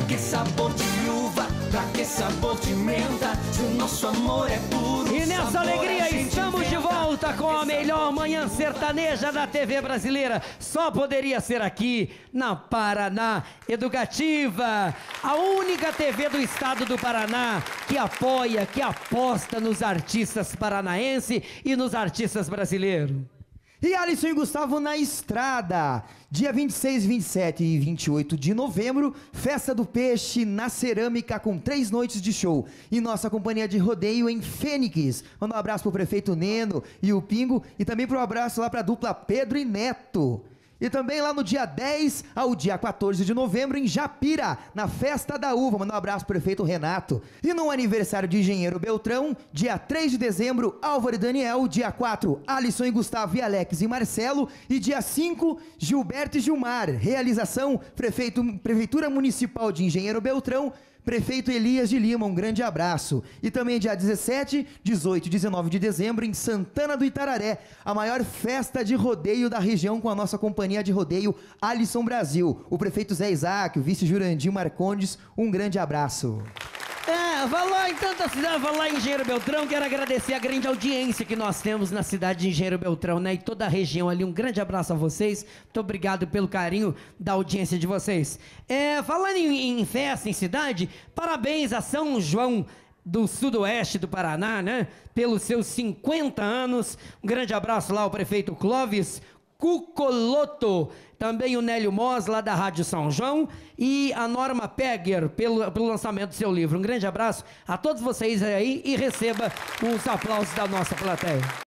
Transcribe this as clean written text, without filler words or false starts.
que sabor de uva, pra que sabor de menta, se o nosso amor é puro. E nessa alegria estamos de volta com a melhor manhã sertaneja da TV brasileira. Só poderia ser aqui na Paraná Educativa, a única TV do estado do Paraná que apoia, que aposta nos artistas paranaenses e nos artistas brasileiros. E Alisson e Gustavo na estrada, dia 26, 27 e 28 de novembro, Festa do Peixe na Cerâmica com 3 noites de show. E nossa companhia de rodeio em Fênix. Manda um abraço pro prefeito Neno e o Pingo e também pro abraço lá pra dupla Pedro e Neto. E também lá no dia 10 ao dia 14 de novembro em Japira, na Festa da Uva. Manda um abraço pro prefeito Renato. E no aniversário de Engenheiro Beltrão, dia 3 de dezembro, Álvaro e Daniel. Dia 4, Alisson e Gustavo e Alex e Marcelo. E dia 5, Gilberto e Gilmar. Realização, Prefeitura Municipal de Engenheiro Beltrão, Prefeito Elias de Lima, um grande abraço. E também dia 17, 18 e 19 de dezembro em Santana do Itararé, a maior festa de rodeio da região com a nossa companhia de rodeio Alisson Brasil. O prefeito Zé Isaac, o vice Jurandir Marcondes, um grande abraço. Falar em tanta cidade, falar em Engenheiro Beltrão, quero agradecer a grande audiência que nós temos na cidade de Engenheiro Beltrão, né? E toda a região ali, um grande abraço a vocês, muito obrigado pelo carinho da audiência de vocês. Falando em festa, em cidade, parabéns a São João do Sudoeste do Paraná, né? Pelos seus 50 anos, um grande abraço lá ao prefeito Clóvis Cucoloto, também o Nélio Mos, lá da Rádio São João, e a Norma Pegger, pelo lançamento do seu livro. Um grande abraço a todos vocês aí e receba os aplausos da nossa plateia.